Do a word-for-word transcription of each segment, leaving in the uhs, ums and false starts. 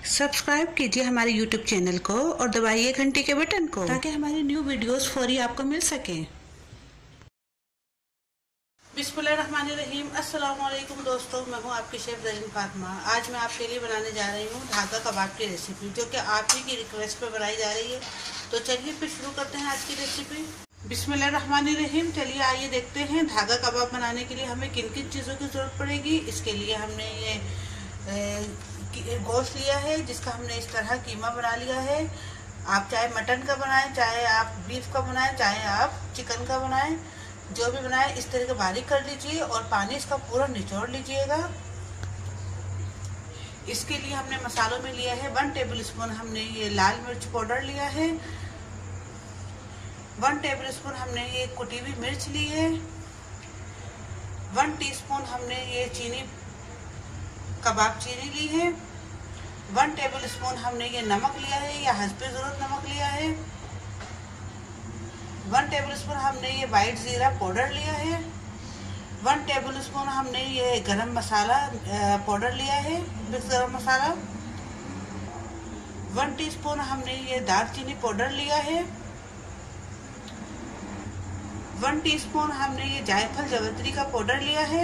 Subscribe कीजिए हमारे YouTube channel को और दबाइए घंटी के बटन को ताकि हमारी न्यू वीडियोस फौरी आपको मिल सके। बिस्मिल्लाहिर्रहमानिर्रहीम। अस्सलाम वालेकुम दोस्तों, मैं हूं आपकी शेफ zareen फातिमा। आज मैं आपके लिए बनाने जा रही हूं धागा कबाब की रेसिपी, जो कि आप ही की रिक्वेस्ट पे बनाई जा रही है। तो चलिए फिर शुरू करते हैं आज की रेसिपी। बिस्मिल्लाहिर्रहमानिर्रहीम। चलिए आइए देखते हैं धागा कबाब बनाने के लिए हमें किन किन चीज़ों की ज़रूरत पड़ेगी। इसके लिए हमने ये गोश्त लिया है, जिसका हमने इस तरह कीमा बना लिया है। आप चाहे मटन का बनाएं, चाहे आप बीफ का बनाएं, चाहे आप चिकन का बनाएं, जो भी बनाएं इस तरह के बारीक कर लीजिए और पानी इसका पूरा निचोड़ लीजिएगा। इसके लिए हमने मसालों में लिया है वन टेबल स्पून हमने ये लाल मिर्च पाउडर लिया है, वन टेबल स्पून हमने ये कुटी हुई मिर्च ली है, वन टीस्पून हमने ये चीनी कबाब चीनी ली है, वन टेबल स्पून हमने ये नमक लिया है या हस्बे ज़रूरत नमक लिया है, वन टेबल स्पून हमने ये वाइट ज़ीरा पाउडर लिया है, वन टेबल स्पून हमने ये गरम मसाला पाउडर लिया है, मिक्स गरम मसाला, वन टीस्पून हमने ये दालचीनी पाउडर लिया है, वन टीस्पून हमने ये जायफल जावित्री का पाउडर लिया है।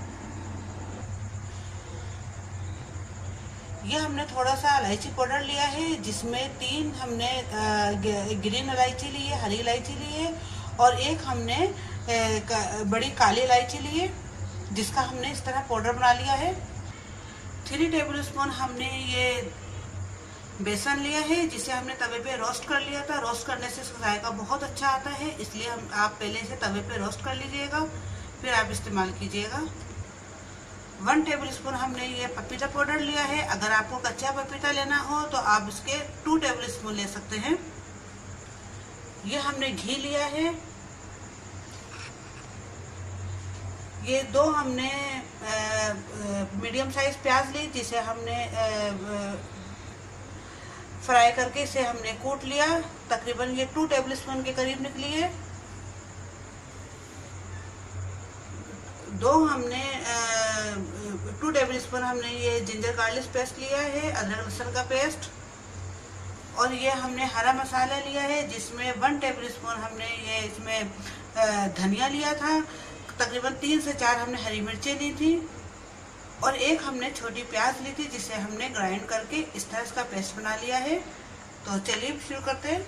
ये हमने थोड़ा सा इलायची पाउडर लिया है, जिसमें तीन हमने ग्रीन इलायची ली है, हरी इलायची ली है और एक हमने बड़ी काली इलायची ली है, जिसका हमने इस तरह पाउडर बना लिया है। थ्री टेबल स्पून हमने ये बेसन लिया है, जिसे हमने तवे पे रोस्ट कर लिया था। रोस्ट करने से इसका जायका बहुत अच्छा आता है, इसलिए हम आप पहले इसे तवे पे रोस्ट कर लीजिएगा, फिर आप इस्तेमाल कीजिएगा। वन टेबल स्पून हमने ये पपीता पाउडर लिया है। अगर आपको कच्चा पपीता लेना हो तो आप इसके टू टेबल स्पून ले सकते हैं। ये हमने घी लिया है। ये दो हमने मीडियम साइज प्याज ली, जिसे हमने फ्राई करके इसे हमने कूट लिया। तकरीबन ये टू टेबल स्पून के करीब निकली है। दो हमने टू टेबल स्पून हमने ये जिंजर गार्लिक पेस्ट लिया है, अदरक लहसुन का पेस्ट। और ये हमने हरा मसाला लिया है, जिसमें वन टेबल स्पून हमने ये इसमें धनिया लिया था। तकरीबन तीन से चार हमने हरी मिर्चें ली थी और एक हमने छोटी प्याज ली थी, जिसे हमने ग्राइंड करके इस तरह इसका पेस्ट बना लिया है। तो चलिए शुरू करते हैं।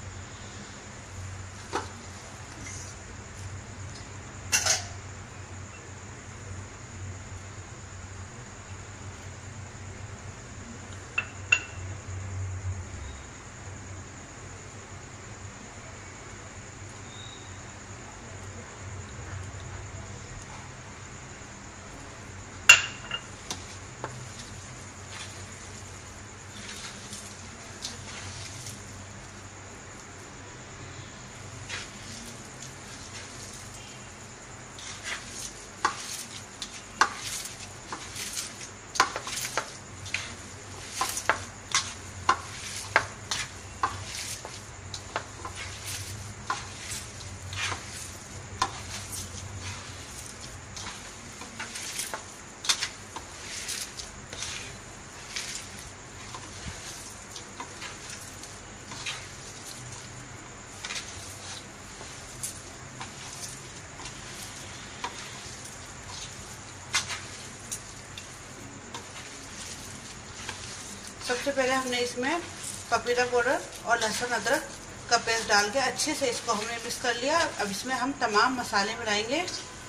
सबसे पहले हमने इसमें पपीता पाउडर और लहसुन अदरक का पेस्ट डाल के अच्छे से इसको हमने मिक्स कर लिया। अब इसमें हम तमाम मसाले मिलाएंगे।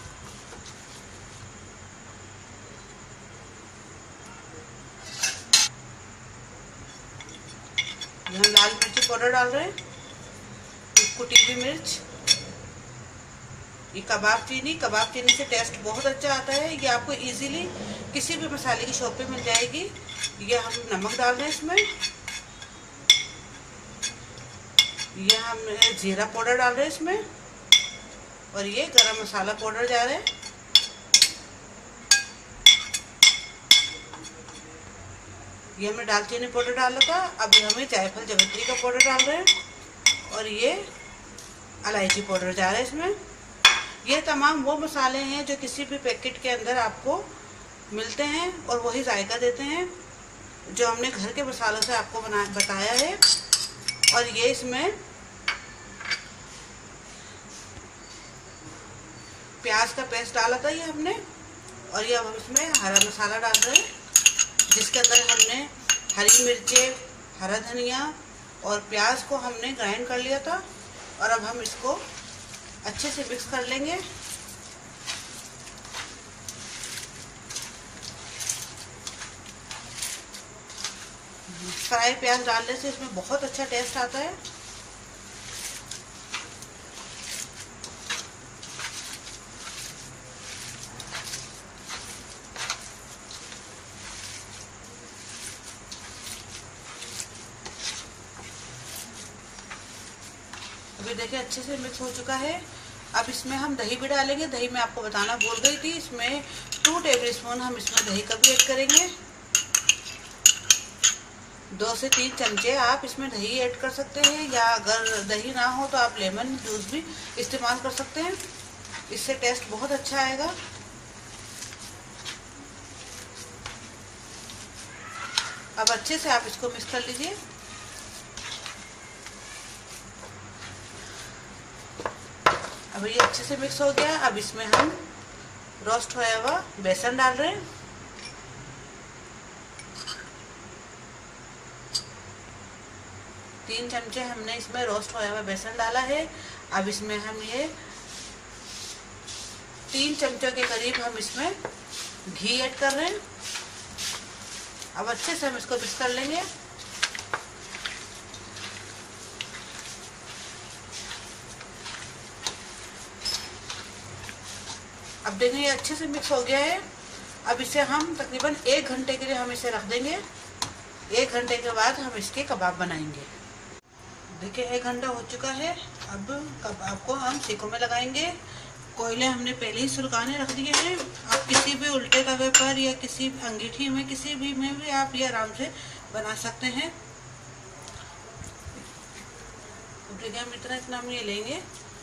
हम लाल मिर्ची पाउडर डाल रहे हैं, कुटी हुई मिर्च, ये कबाब चीनी। कबाब चीनी से टेस्ट बहुत अच्छा आता है। ये आपको इजीली किसी भी मसाले की शॉप पे मिल जाएगी। ये हम नमक डाल रहे हैं इसमें। ये हम जीरा पाउडर डाल रहे हैं इसमें और ये गरम मसाला पाउडर जा रहे हैं। ये हमने दालचीनी पाउडर डाला था। अभी हमें जायफल जावित्री का पाउडर डाल रहे हैं और ये इलायची पाउडर जा रहा है इसमें। ये तमाम वो मसाले हैं जो किसी भी पैकेट के अंदर आपको मिलते हैं और वही जायका देते हैं। जो हमने घर के मसालों से आपको बना बताया है। और ये इसमें प्याज का पेस्ट डाला था ये हमने, और ये अब हम इसमें हरा मसाला डाल रहे हैं, जिसके अंदर हमने हरी मिर्चें, हरा धनिया और प्याज को हमने ग्राइंड कर लिया था। और अब हम इसको अच्छे से मिक्स कर लेंगे। फ्राई प्याज डालने से इसमें बहुत अच्छा टेस्ट आता है। अभी देखिए अच्छे से मिक्स हो चुका है। अब इसमें हम दही भी डालेंगे। दही मैं आपको बताना भूल गई थी, इसमें टू टेबल स्पून हम इसमें दही का भी ऐड करेंगे। दो से तीन चमचे आप इसमें दही ऐड कर सकते हैं, या अगर दही ना हो तो आप लेमन जूस भी इस्तेमाल कर सकते हैं, इससे टेस्ट बहुत अच्छा आएगा। अब अच्छे से आप इसको मिक्स कर लीजिए। अब ये अच्छे से मिक्स हो गया। अब इसमें हम रोस्ट होया हुआ बेसन डाल रहे हैं। तीन चमचे हमने इसमें रोस्ट होया हुआ बेसन डाला है। अब इसमें हम ये तीन चमचों के करीब हम इसमें घी ऐड कर रहे हैं। अब अच्छे से हम इसको मिक्स कर लेंगे। अब देखिए ये अच्छे से मिक्स हो गया है। अब इसे हम तकरीबन एक घंटे के लिए हम इसे रख देंगे। एक घंटे के बाद हम इसके कबाब बनाएंगे। देखिए एक घंटा हो चुका है। अब कबाब को हम सीखों में लगाएंगे। कोयले हमने पहले ही सुलगाने रख दिए हैं। आप किसी भी उल्टे तवे पर या किसी अंगीठी में, किसी भी में भी आप ये आराम से बना सकते हैं। देखिए हम इतना इतना हम ये लेंगे।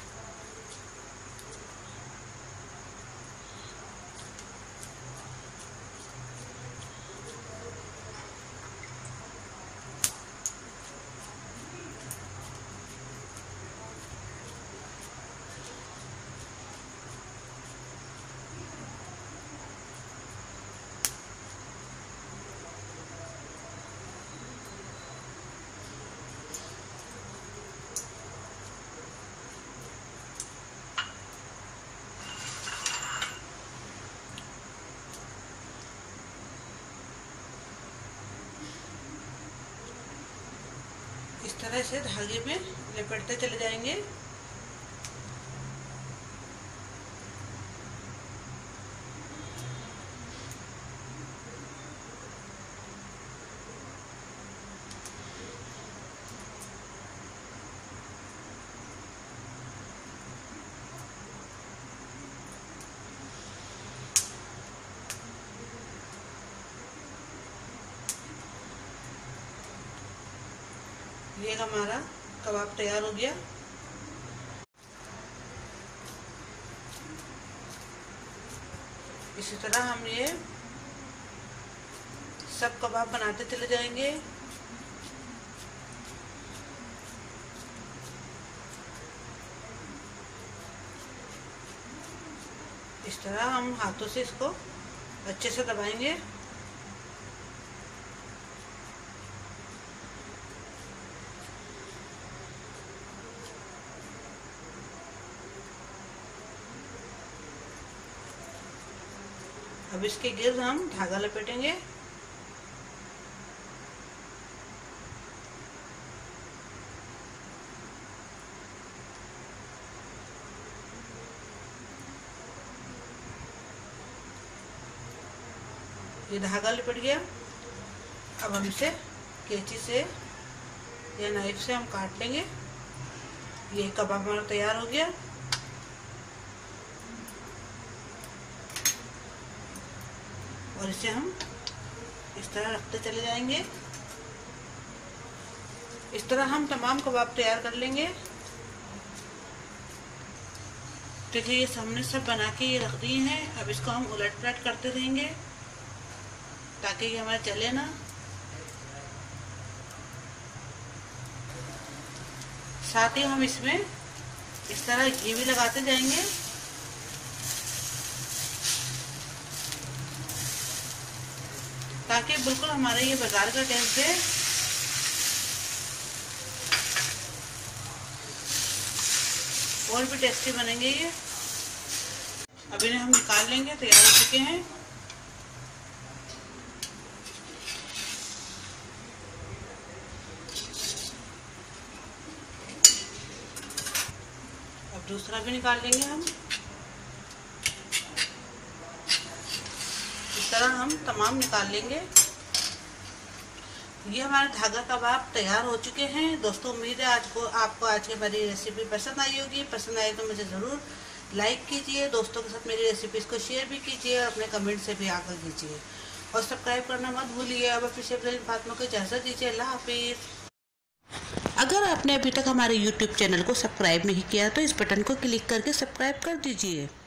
इस तरह से धागे में लपेटते चले जाएंगे। ये हमारा कबाब तैयार हो गया। इसी तरह हम ये सब कबाब बनाते चले जाएंगे। इस तरह हम हाथों से इसको अच्छे से दबाएंगे। अब इसके गिर्द हम धागा लपेटेंगे। ये धागा लिपट गया। अब हम इसे कैंची से या नाइफ से हम काट लेंगे। ये कबाब हमारा तैयार हो गया। और इसे हम इस तरह रखते चले जाएंगे। इस तरह हम तमाम कबाब तैयार कर लेंगे। देखिए ये हमने सब बना के ये रख दिए हैं। अब इसको हम उलट पलट करते रहेंगे ताकि ये हमारा जले ना। साथ ही हम इसमें इस तरह घी भी लगाते जाएंगे। ताकि बिल्कुल हमारा ये बाजार का टेस्ट है। और भी टेस्टी बनेंगे ये। अब इन्हें हम निकाल लेंगे, तैयार हो चुके हैं। अब दूसरा भी निकाल लेंगे हम। इस तरह हम तमाम निकाल लेंगे। ये हमारे धागा कबाब तैयार हो चुके हैं। दोस्तों उम्मीद है आज को आपको आज की मेरी रेसिपी पसंद आई होगी। पसंद आई तो मुझे ज़रूर लाइक कीजिए, दोस्तों के साथ मेरी रेसिपीज़ को शेयर भी कीजिए और अपने कमेंट से भी आकर कीजिए और सब्सक्राइब करना मत भूलिए। अब फिर से फातिमा को इजाज़त दीजिए। अल्लाह हाफिज़। अगर आपने अभी तक हमारे यूट्यूब चैनल को सब्सक्राइब नहीं किया तो इस बटन को क्लिक करके सब्सक्राइब कर दीजिए।